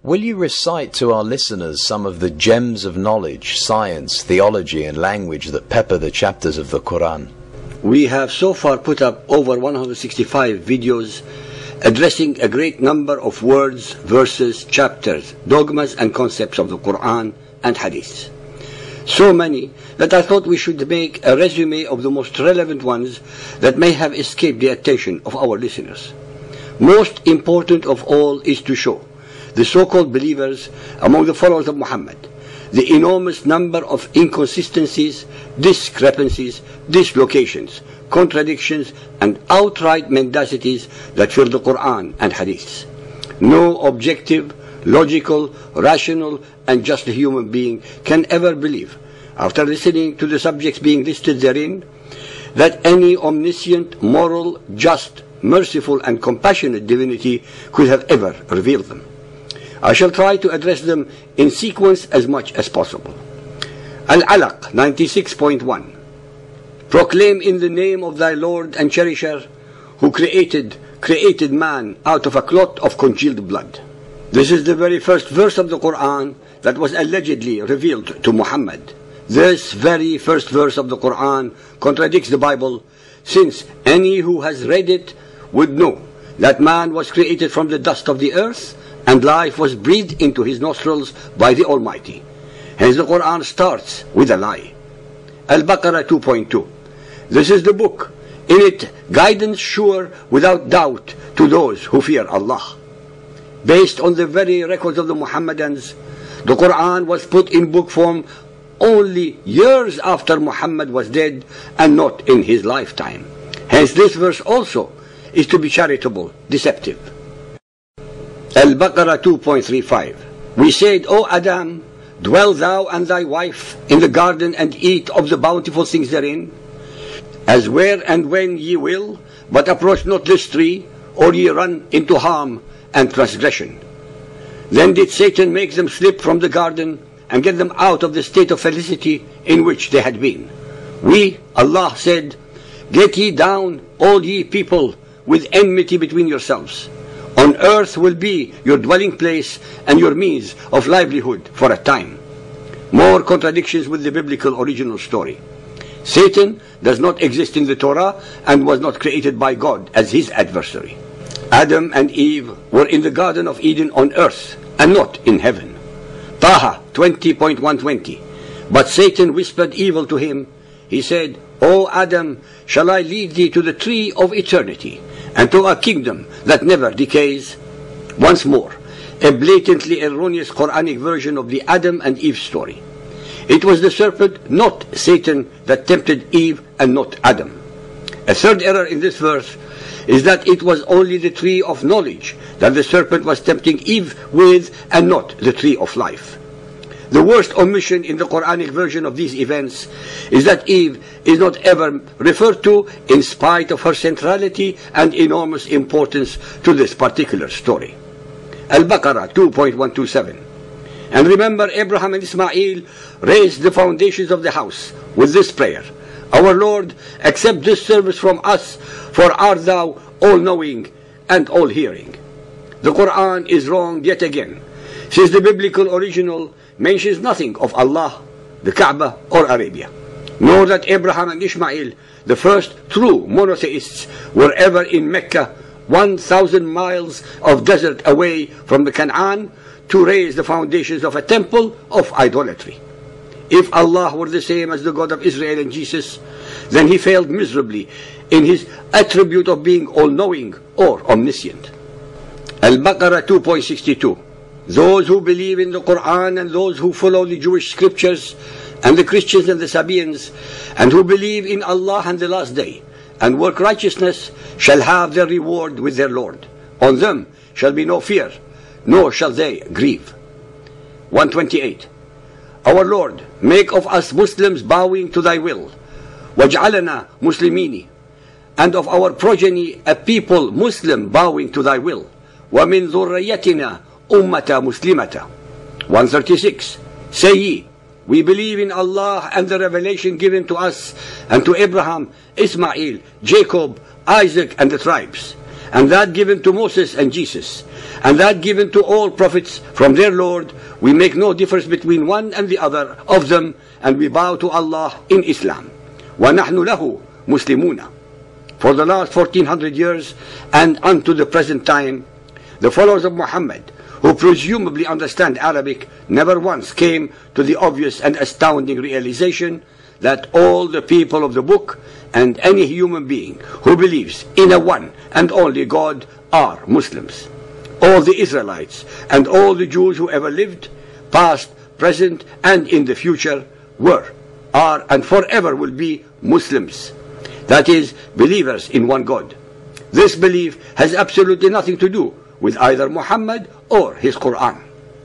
Will you recite to our listeners some of the gems of knowledge, science, theology, and language that pepper the chapters of the Quran? We have so far put up over 165 videos addressing a great number of words, verses, chapters, dogmas, and concepts of the Quran and Hadith. So many that I thought we should make a resume of the most relevant ones that may have escaped the attention of our listeners. Most important of all is to show the so-called believers among the followers of Muhammad the enormous number of inconsistencies, discrepancies, dislocations, contradictions, and outright mendacities that fill the Quran and Hadith. No objective, logical, rational, and just human being can ever believe, after listening to the subjects being listed therein, that any omniscient, moral, just, merciful, and compassionate divinity could have ever revealed them. I shall try to address them in sequence as much as possible. Al-Alaq 96.1. Proclaim in the name of thy Lord and Cherisher, who created man out of a clot of congealed blood. This is the very first verse of the Quran that was allegedly revealed to Muhammad. This very first verse of the Quran contradicts the Bible, since any who has read it would know that man was created from the dust of the earth and life was breathed into his nostrils by the Almighty. Hence the Quran starts with a lie. Al-Baqarah 2.2. This is the book. In it, guidance sure without doubt to those who fear Allah. Based on the very records of the Muhammadans, the Quran was put in book form only years after Muhammad was dead and not in his lifetime. Hence this verse also is to be charitable, deceptive. Al-Baqarah 2.35. We said, O Adam, dwell thou and thy wife in the garden and eat of the bountiful things therein, as where and when ye will, but approach not this tree, or ye run into harm and transgression. Then did Satan make them slip from the garden and get them out of the state of felicity in which they had been. We, Allah, said, Get ye down, all ye people, with enmity between yourselves. On earth will be your dwelling place and your means of livelihood for a time. More contradictions with the biblical original story. Satan does not exist in the Torah and was not created by God as his adversary. Adam and Eve were in the Garden of Eden on earth and not in heaven. Taha 20.120. But Satan whispered evil to him. He said, O Adam, shall I lead thee to the tree of eternity, and to a kingdom that never decays? Once more, a blatantly erroneous Quranic version of the Adam and Eve story. It was the serpent, not Satan, that tempted Eve and not Adam. A third error in this verse is that it was only the tree of knowledge that the serpent was tempting Eve with and not the tree of life. The worst omission in the Quranic version of these events is that Eve is not ever referred to in spite of her centrality and enormous importance to this particular story. Al-Baqarah 2.127. And remember, Abraham and Ismail raised the foundations of the house with this prayer, Our Lord, accept this service from us, for art thou all-knowing and all-hearing. The Quran is wrong yet again, since the biblical original mentions nothing of Allah, the Kaaba, or Arabia, nor that Abraham and Ishmael, the first true monotheists, were ever in Mecca, 1,000 miles of desert away from the Canaan, to raise the foundations of a temple of idolatry. If Allah were the same as the God of Israel and Jesus, then he failed miserably in his attribute of being all-knowing or omniscient. Al-Baqarah 2.62. Those who believe in the Quran and those who follow the Jewish scriptures and the Christians and the Sabians and who believe in Allah and the last day and work righteousness shall have their reward with their Lord. On them shall be no fear, nor shall they grieve. 128. Our Lord, make of us Muslims bowing to thy will. وَاجْعَلَنَا مُسْلِمِينِ. And of our progeny a people Muslim bowing to thy will. وَمِنْ ذُرَّيَّتِنَا ummata muslimata. 136. Say ye, we believe in Allah and the revelation given to us and to Abraham, Ismail, Jacob, Isaac, and the tribes, and that given to Moses and Jesus, and that given to all prophets from their Lord, we make no difference between one and the other of them, and we bow to Allah in Islam. وَنَحْنُ لَهُ مُسْلِمُونَ. For the last 1400 years and unto the present time, the followers of Muhammad, who presumably understand Arabic, never once came to the obvious and astounding realization that all the people of the book and any human being who believes in a one and only God are Muslims. All the Israelites and all the Jews who ever lived, past, present, and in the future, were, are, and forever will be Muslims. That is, believers in one God. This belief has absolutely nothing to do with either Muhammad or his Quran.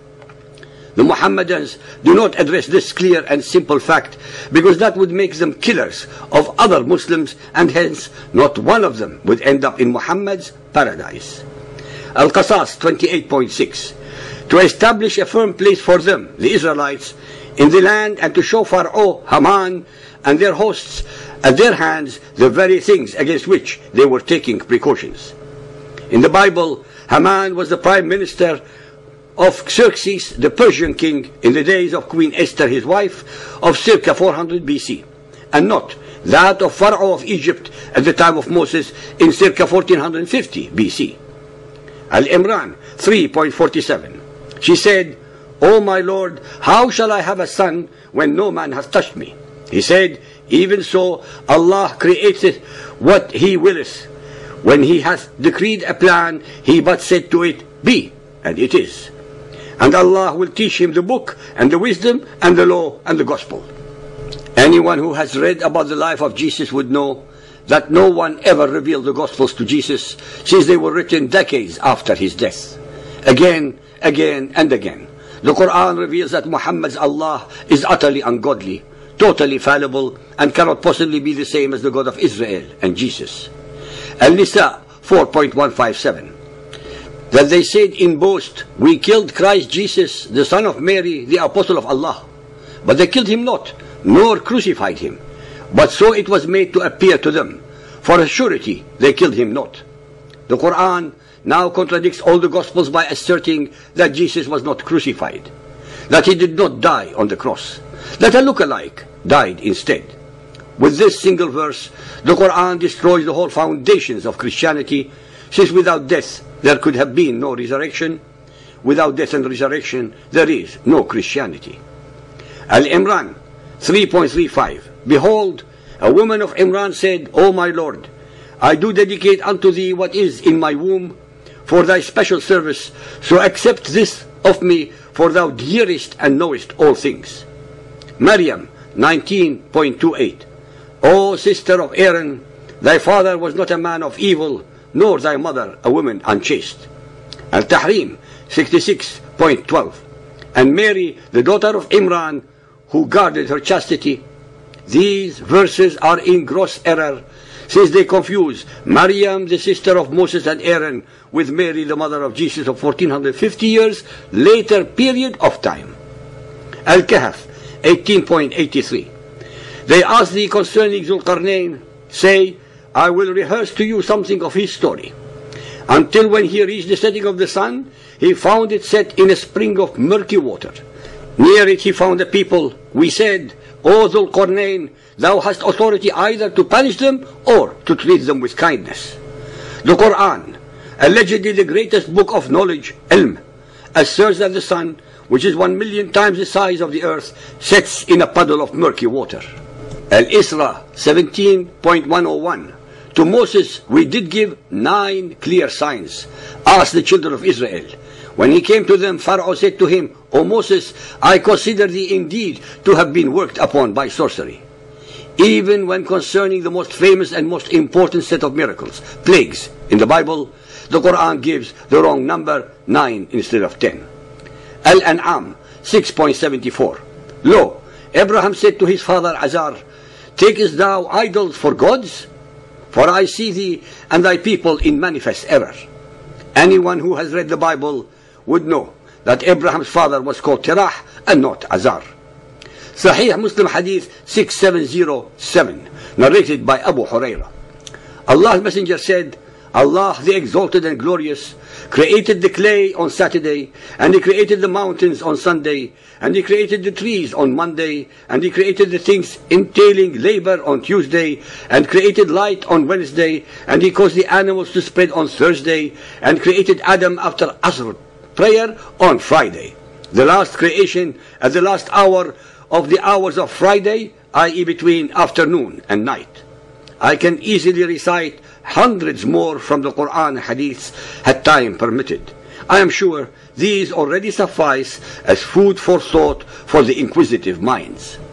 The Muhammadans do not address this clear and simple fact because that would make them killers of other Muslims, and hence not one of them would end up in Muhammad's paradise. Al-Qasas 28.6. To establish a firm place for them, the Israelites, in the land, and to show Pharaoh, Haman, and their hosts at their hands the very things against which they were taking precautions. In the Bible, Haman was the prime minister of Xerxes, the Persian king, in the days of Queen Esther, his wife, of circa 400 BC, and not that of Pharaoh of Egypt at the time of Moses in circa 1450 BC. Al-Imran 3.47. She said, O my Lord, how shall I have a son when no man hath touched me? He said, even so Allah createth what he willeth. When he hath decreed a plan, he but said to it, be, and it is. And Allah will teach him the book and the wisdom and the law and the gospel. Anyone who has read about the life of Jesus would know that no one ever revealed the gospels to Jesus since they were written decades after his death. Again, and again, the Quran reveals that Muhammad's Allah is utterly ungodly, totally fallible, and cannot possibly be the same as the God of Israel and Jesus. Al-Nisa 4.157. That they said in boast, we killed Christ Jesus, the son of Mary, the apostle of Allah. But they killed him not, nor crucified him. But so it was made to appear to them. For a surety they killed him not. The Quran now contradicts all the Gospels by asserting that Jesus was not crucified, that he did not die on the cross, that a look-alike died instead. With this single verse, the Quran destroys the whole foundations of Christianity, since without death there could have been no resurrection. Without death and resurrection there is no Christianity. Al-Imran 3.35. Behold, a woman of Imran said, O my Lord, I do dedicate unto thee what is in my womb for thy special service, so accept this of me, for thou hearest and knowest all things. Maryam 19.28. O sister of Aaron, thy father was not a man of evil, nor thy mother a woman unchaste. Al-Tahrim 66.12. And Mary, the daughter of Imran, who guarded her chastity. These verses are in gross error, since they confuse Maryam, the sister of Moses and Aaron, with Mary, the mother of Jesus, of 1450 years later period of time. Al-Kahf 18.83. They ask thee concerning Zulqarnain, say, I will rehearse to you something of his story. Until when he reached the setting of the sun, he found it set in a spring of murky water. Near it he found a people. We said, O Zulqarnain, thou hast authority either to punish them or to treat them with kindness. The Quran, allegedly the greatest book of knowledge, ilm, asserts that the sun, which is 1,000,000 times the size of the earth, sets in a puddle of murky water. Al-Isra 17.101. To Moses we did give 9 clear signs. Ask the children of Israel. When he came to them, Pharaoh said to him, O Moses, I consider thee indeed to have been worked upon by sorcery. Even when concerning the most famous and most important set of miracles, plagues, in the Bible, the Quran gives the wrong number, 9 instead of 10. Al-An'am 6.74. Lo, Abraham said to his father Azar, Takest thou idols for gods? For I see thee and thy people in manifest error. Anyone who has read the Bible would know that Abraham's father was called Terah and not Azar. Sahih Muslim Hadith 6707, narrated by Abu Hurairah. Allah's Messenger said, Allah, the Exalted and Glorious, created the clay on Saturday, and He created the mountains on Sunday, and He created the trees on Monday, and He created the things entailing labor on Tuesday, and created light on Wednesday, and He caused the animals to spread on Thursday, and created Adam after Asr prayer on Friday. The last creation at the last hour of the hours of Friday, i.e. between afternoon and night. I can easily recite hundreds more from the Quran and Hadiths had time permitted. I am sure these already suffice as food for thought for the inquisitive minds.